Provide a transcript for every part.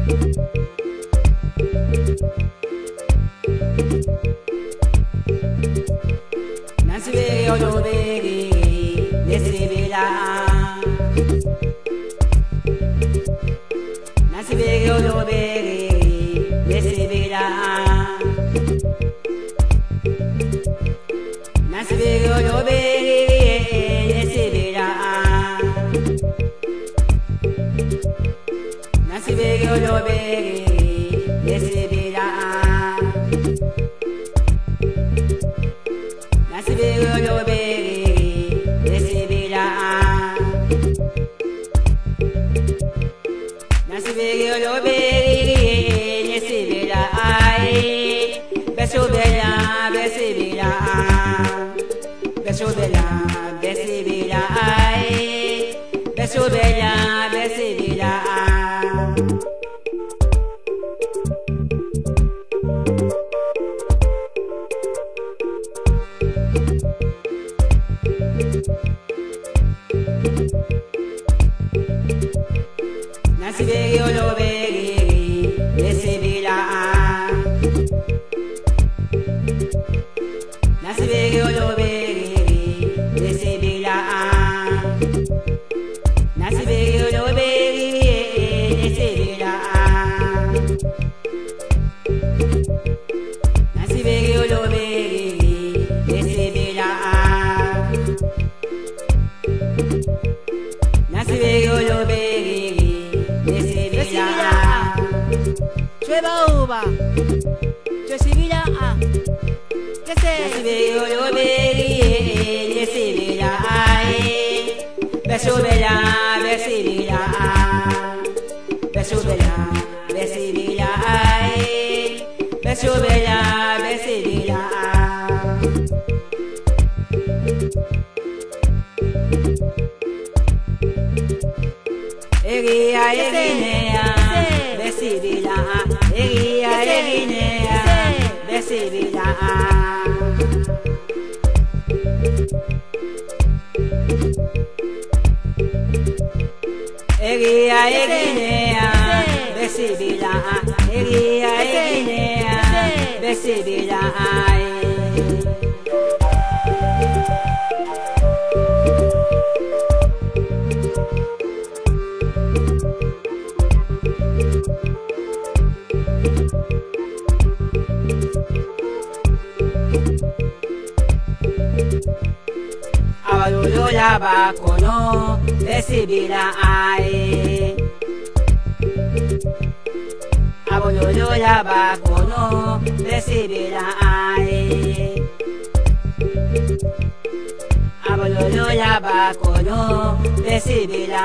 Nasibere olobere nesibela. Nasibere olobere nesibela. Nasibere olobere nesibela. Nasibere olobere nesibela. Nasibere olobere nesibela. Nasibere olobere nesibela. Besobela besibela. Besobela besibela. Besobela besibela. Nasibere olobere nesibela. Nasibere olobere nesibela. Nasibere olobere nesibela. Nasibere olobere nesibela. Nasibere olobere nesibela. Chueva uva, chesibila a, que se. Nasibere olobere nesibela. Besobela besibela. Besobela besibela. Besobela besibela. Egia eginea besibela. Egia eginea besibela. Egia eginea besibela. Egia eginea besibela. Abalolola bakono besibela. Abalolola bakono besibela. Abalolola bakono besibela.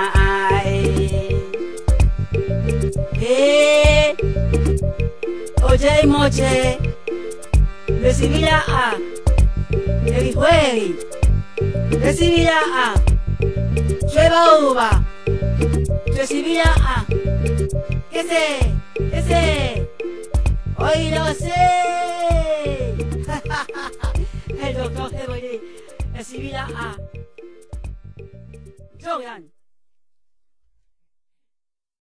Oye moche besibela. Erijueri besibela. Chueva uva chesibela. Que se. Hoy lo sé. El doctor Heboli besibela. Jordan.